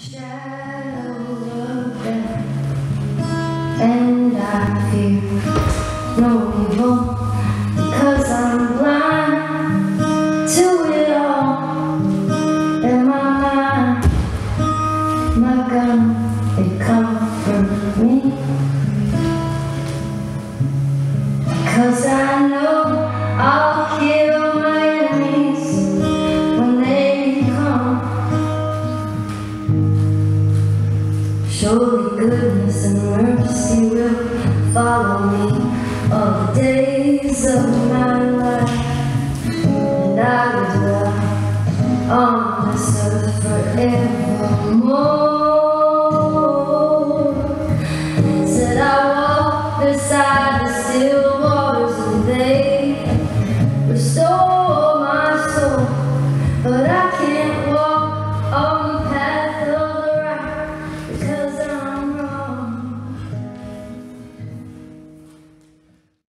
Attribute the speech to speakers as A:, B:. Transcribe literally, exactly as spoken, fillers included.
A: shadow of death, and I fear no evil, because I'm blind to it all. In my mind, my gun, it comforts me, because I know I'll kill my enemies when they come. Surely goodness and mercy will follow me all the days of my life, and I will dwell on this earth forevermore.